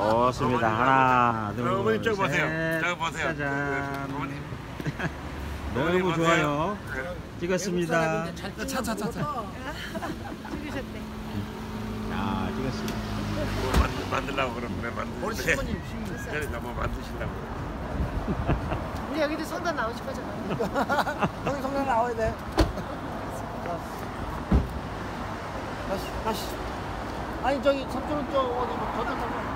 좋습니다. 하나, 어머니 둘, 저거 보세요. 셋. 저거 보세요. 짜잔. 어머니. 너무 좋아요. 찍었습니다. 찍으셨대. 자, 찍었습니다. 뭐 만들려고 그러면 만들. 우리 신부님 그러니까 뭐 만드시려고. 우리 여기도 성당 나오실 거잖아. 형님 성당 나와야 돼. 다시. 아니 저기 삼촌은 저 어디 뭐 저쪽